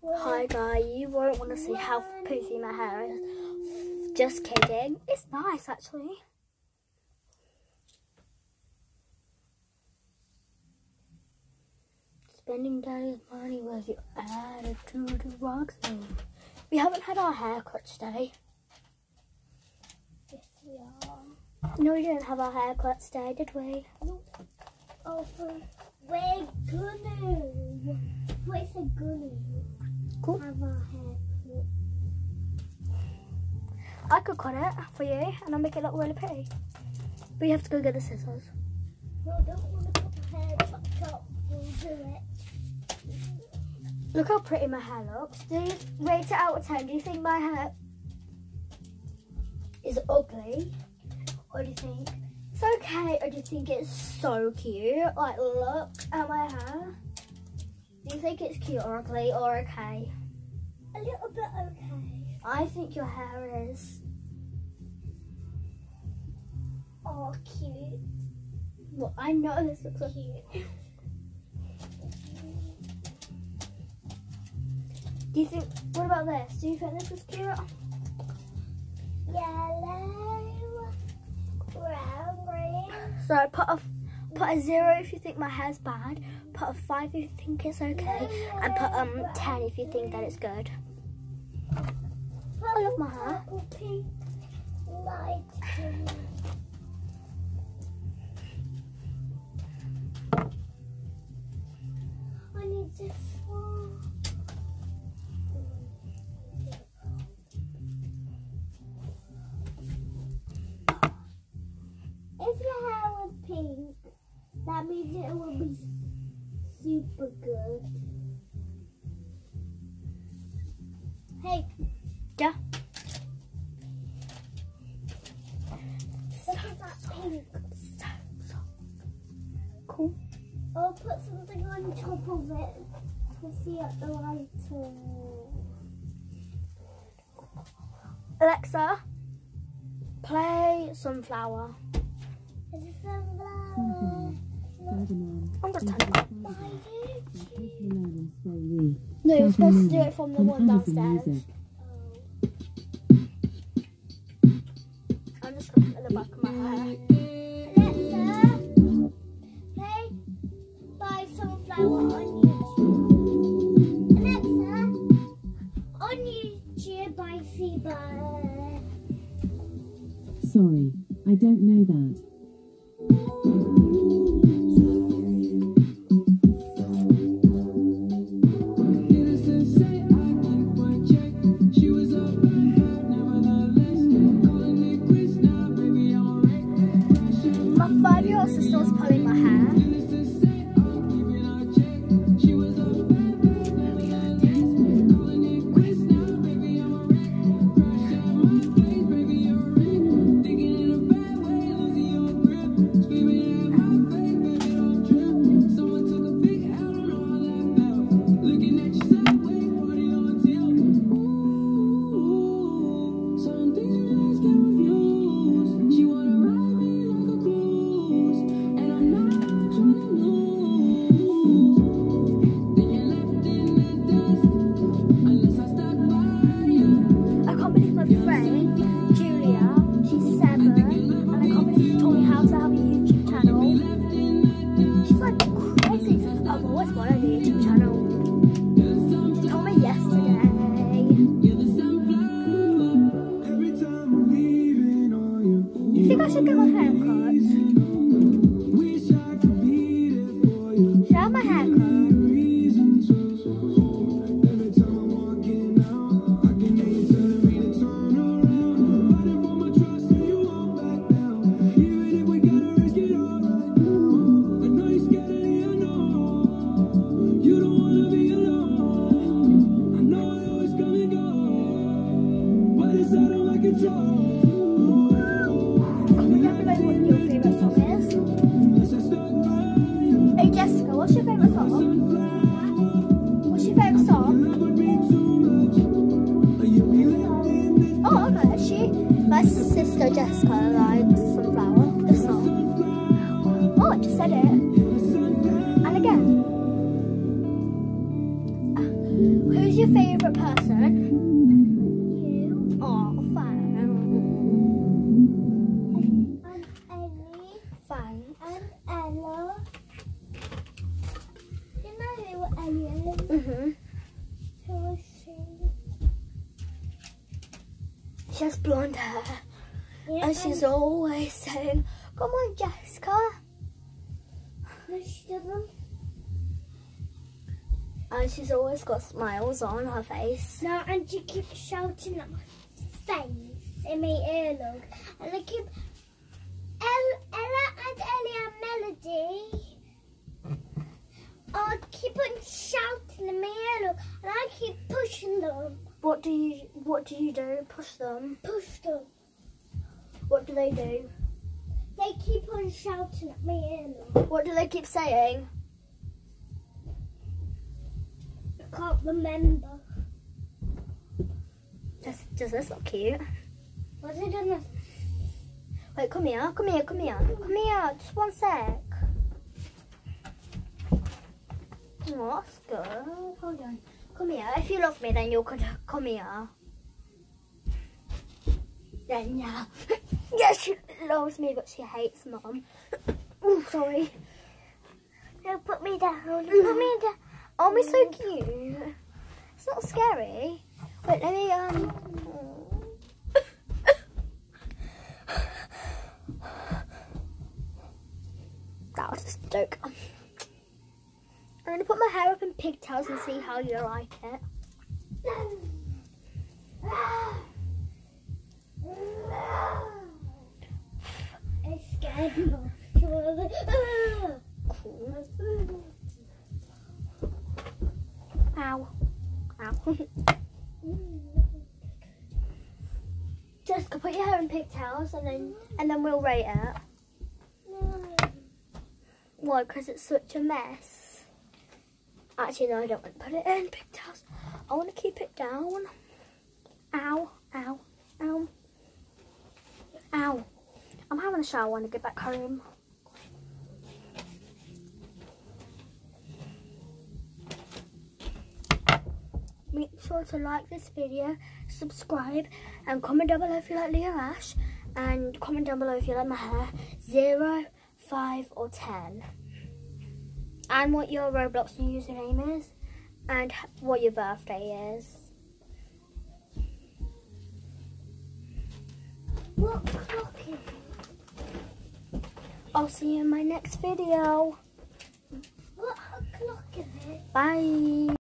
Hi guy, you won't want to see how poofy my hair is. Just kidding. It's nice actually. Spending daddy's money with your attitude rocks me. We haven't had our haircut today. Yes, we are. No, we didn't have our haircut today, did we? No. Oh, we're gonna. What's a gonna? Cool. Have our haircut. I could cut it for you and I'll make it look really pretty. But you have to go get the scissors. No, I don't want to put my hair top. We'll do it. Look how pretty my hair looks. Do you rate it out of 10? Do you think my hair is ugly? Or do you think it's okay? Or do you think it's so cute? Like, look at my hair. Do you think it's cute or ugly or okay? A little bit okay. I think your hair is... Oh, cute. Well, I know this looks like Cute. Do you think... What about this? Do you think this is cute? Yellow. Brown. Green. So put a 0 if you think my hair's bad. Put a 5 if you think it's okay. And put 10 if you think that it's good. I love my hair. Purple, pink, light pink. I need this one. If your hair was pink, that means it will be super good. Hey, Yeah. look at that pink. Cool. I'll put something on top of it to see at the lighter. Alexa, play Sunflower. Is it sunflower? I'm gonna turn it on. Why did you? No, you're supposed to do it from the one downstairs. I'm just looking at the back of my hair. Alexa, play by Sunflower on YouTube. Alexa, on YouTube by Seabird. Sorry, I don't know that. My 5-year-old sister was pulling my hair. I can't believe my friend, Julia, she's 7, and I can't believe she told me how to have a YouTube channel. She's like crazy. I've always wanted a YouTube channel. She told me yesterday. You think I should get my hair cut? Should I have my hair cut? Comment down below what your favourite song is. Hey Jessica, what's your favourite song? What's your favourite song? Oh, okay. My sister Jessica likes Sunflower, the song. Oh, I just said it. And again. Who's your favourite person? You. Oh, fine. And Ellie. Fine. And Ella. You know who Ellie is? Mhm. Who is she? She has blonde hair, Yeah, and she's always saying, "Come on, Jessica." No, she doesn't. And she's always got smiles on her face. No, and she keeps shouting at my face in my earlobe. And I keep Ella and Ellie and Melody. I keep on shouting in my earlobe, and I keep pushing them. What do you do? Push them. Push them. What do they do? They keep on shouting at my earlobe. What do they keep saying? I can't remember. Does this look cute? Was it on the... Wait, come here. Just one sec. Oh, that's good. Hold on. Come here. If you love me, then you'll come here. Then yeah. Yes, she loves me, but she hates Mum. Oh, sorry. No, put me down. Put me down. Oh, we're so cute. It's not scary. Wait, let me That was just a joke. I'm gonna put my hair up in pigtails and see how you like it. I scared me. Ow. Ow. Jessica, put your hair in pigtails and then we'll rate it. Why? Because it's such a mess. Actually, no, I don't want to put it in pigtails. I want to keep it down. Ow, ow, ow. Ow. I'm having a shower when I get back home. Make sure to like this video, subscribe, and comment down below if you like Leo Ash. And comment down below if you like my hair. 0, 5, or 10. And what your Roblox username is. And what your birthday is. What clock is it? I'll see you in my next video. What clock is it? Bye.